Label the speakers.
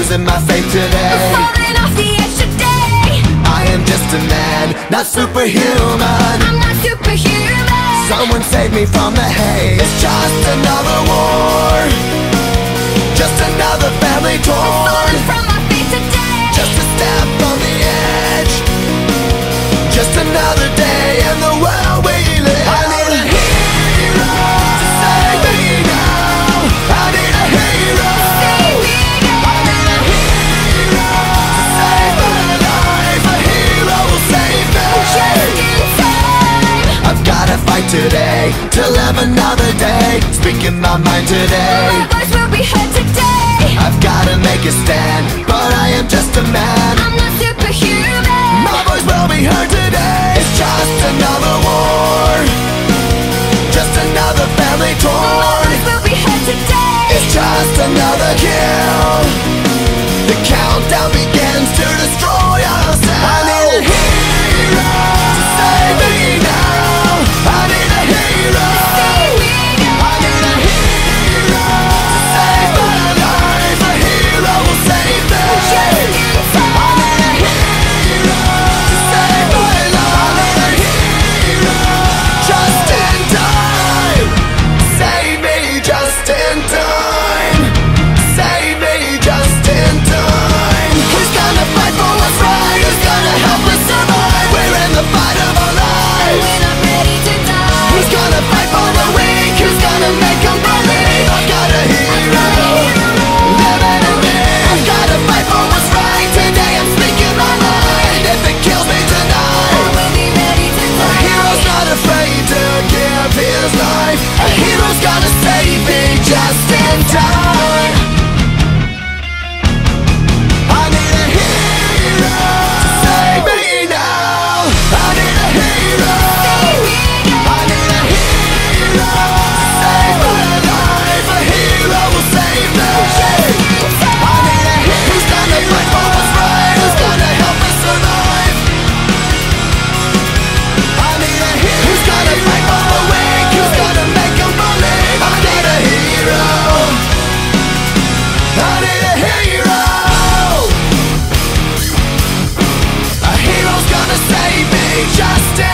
Speaker 1: losing my faith today.
Speaker 2: I'm falling off the edge today.
Speaker 1: I am just a man, not superhuman.
Speaker 2: I'm not superhuman.
Speaker 1: Someone save me from the hate. It's just another war, just another family torn.
Speaker 2: Falling from my feet today.
Speaker 1: Just a step on the edge, just another day in the world we live. I need a hero to save me now. I need a hero.
Speaker 2: Save me now.
Speaker 1: I need a hero to save my life. A hero will save me.
Speaker 2: Just in time.
Speaker 1: I've gotta fight today to live another day, speaking my mind today.
Speaker 2: My voice will be heard today.
Speaker 1: I've gotta make a stand, but I am just a man.
Speaker 2: I'm not superhuman.
Speaker 1: My voice will be heard today. It's just another war, just another family
Speaker 2: My
Speaker 1: torn.
Speaker 2: voice will be heard today.
Speaker 1: It's just another kill. The countdown begins to destroy ourselves. I need a hero to save me now. I need a hero.
Speaker 2: Save me now.
Speaker 1: I need a hero to save my life. A hero will save me.
Speaker 2: Just in time.
Speaker 1: I need a hero to save my life. I need a hero just in time. Save me just in time. Save me just in time. Who's gonna fight for what's right? Who's gonna help us survive? We're in the fight of our lives.
Speaker 2: When I'm ready to die.
Speaker 1: Who's gonna fight for the weak? Who's gonna make them believe? I've got a hero living in me. I've gotta fight for what's right. Today I'm speaking my mind. If it kills me
Speaker 2: I
Speaker 1: tonight,
Speaker 2: will be ready to
Speaker 1: a
Speaker 2: die.
Speaker 1: hero's not afraid to give his life. A hero's gonna save me just in time. I need a hero to save me now. I need a hero.
Speaker 2: Save me now.
Speaker 1: I need a hero to save my life. A hero will save me. I need a hero who's gonna fight for what's right. Who's gonna help us survive? I need a hero who's gonna fight for the weak. Who's gonna make them believe? I need a hero. I need a hero. A hero's gonna save me just in